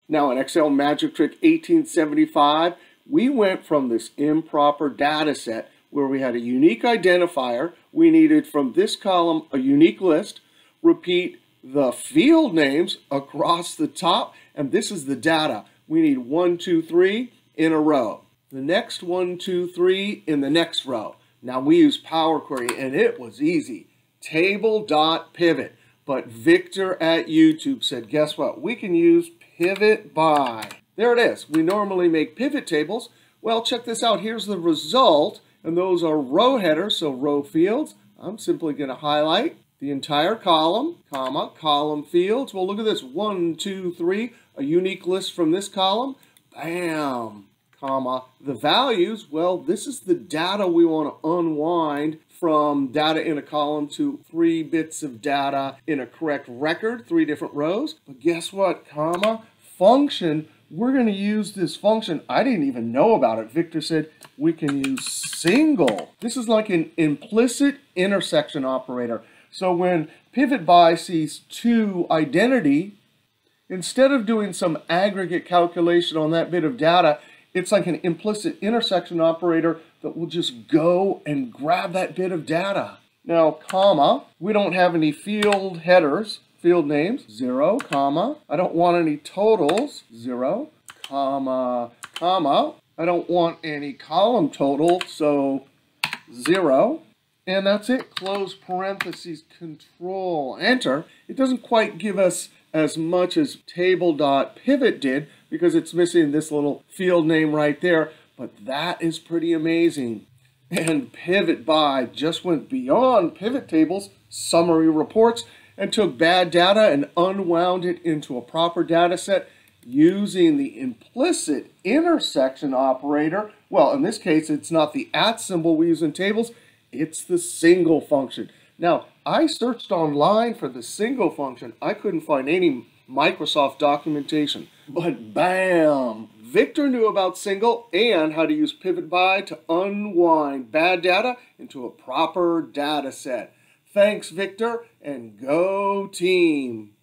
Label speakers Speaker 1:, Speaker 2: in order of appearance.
Speaker 1: Now in Excel Magic Trick 1875, we went from this improper data set where we had a unique identifier. We needed from this column a unique list, repeat the field names across the top, and this is the data. We need 1, 2, 3 in a row. The next 1, 2, 3 in the next row. Now we use Power Query and it was easy. Table.pivot. But Victor at YouTube said, guess what? We can use pivot by. There it is. We normally make pivot tables. Well, check this out. Here's the result. And those are row headers, so row fields. I'm simply going to highlight the entire column, comma, column fields. Well, look at this. 1, 2, 3. A unique list from this column. Bam. Comma. The values, well, this is the data we want to unwind from data in a column to 3 bits of data in a correct record, 3 different rows. But guess what, comma, function, we're going to use this function. I didn't even know about it. Victor said we can use single. This is like an implicit intersection operator. So when pivot by sees 2 identity, instead of doing some aggregate calculation on that bit of data, it's like an implicit intersection operator that will just go and grab that bit of data. Now, comma, we don't have any field headers, field names, 0, comma. I don't want any totals, 0, comma, comma. I don't want any column total, so 0. And that's it, close parentheses, control, enter. It doesn't quite give us as much as table.pivot did because it's missing this little field name right there, but that is pretty amazing. And pivot by just went beyond pivot tables, summary reports, and took bad data and unwound it into a proper data set using the implicit intersection operator. Well, in this case, it's not the @ symbol we use in tables, it's the single function. Now, I searched online for the single function. I couldn't find any Microsoft documentation. But bam! Victor knew about single and how to use pivot by to unwind bad data into a proper data set. Thanks, Victor, and go team!